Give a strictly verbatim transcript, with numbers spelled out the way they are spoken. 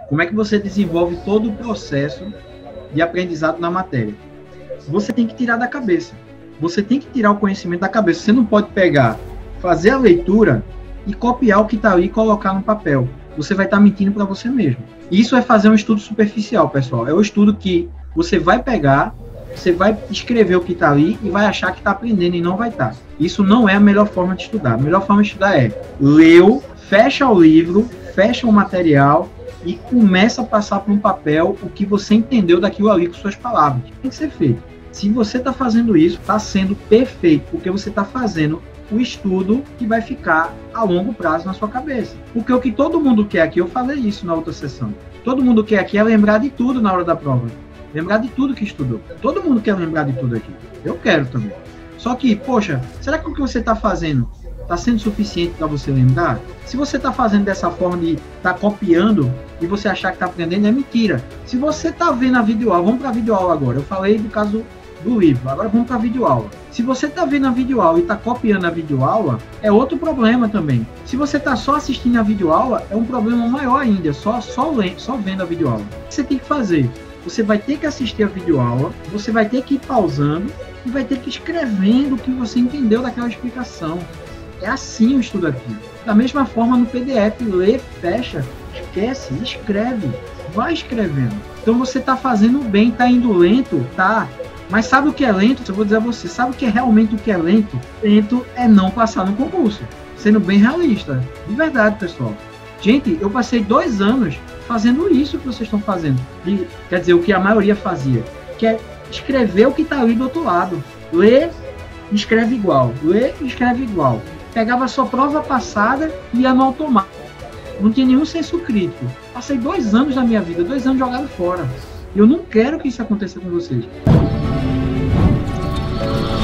Como é que você desenvolve todo o processo de aprendizado na matéria? Você tem que tirar da cabeça. Você tem que tirar o conhecimento da cabeça. Você não pode pegar, fazer a leitura e copiar o que está ali e colocar no papel. Você vai estar mentindo para você mesmo. Isso é fazer um estudo superficial, pessoal. É o estudo que você vai pegar, você vai escrever o que está ali e vai achar que está aprendendo e não vai estar. Isso não é a melhor forma de estudar. A melhor forma de estudar é leu, fecha o livro, fecha o material e começa a passar para um papel o que você entendeu daquilo ali com suas palavras. Tem que ser feito. Se você está fazendo isso, está sendo perfeito, porque você está fazendo o estudo que vai ficar a longo prazo na sua cabeça. Porque o que todo mundo quer aqui, eu falei isso na outra sessão, todo mundo quer aqui é lembrar de tudo na hora da prova. Lembrar de tudo que estudou. Todo mundo quer lembrar de tudo aqui. Eu quero também. Só que, poxa, será que o que você está fazendo está sendo suficiente para você lembrar? Se você está fazendo dessa forma de estar tá copiando e você achar que está aprendendo, é mentira. Se você está vendo a videoaula, vamos para a videoaula agora. Eu falei do caso do livro, agora vamos para a videoaula. Se você está vendo a videoaula e está copiando a videoaula, é outro problema também. Se você está só assistindo a videoaula, é um problema maior ainda, só, só, só vendo a videoaula. O que você tem que fazer? Você vai ter que assistir a videoaula, você vai ter que ir pausando e vai ter que ir escrevendo o que você entendeu daquela explicação. É assim o estudo aqui. Da mesma forma no P D F, lê, fecha, esquece, escreve, vai escrevendo. Então você está fazendo bem, está indo lento, tá? Mas sabe o que é lento? Eu vou dizer a você, sabe o que é realmente o que é lento? Lento é não passar no concurso, sendo bem realista. De verdade, pessoal. Gente, eu passei dois anos fazendo isso que vocês estão fazendo. E, quer dizer, o que a maioria fazia, que é escrever o que está ali do outro lado. Lê, escreve igual. Lê, escreve igual. Pegava a sua prova passada e ia no automático. Não tinha nenhum senso crítico. Passei dois anos da minha vida, dois anos jogado fora. Eu não quero que isso aconteça com vocês.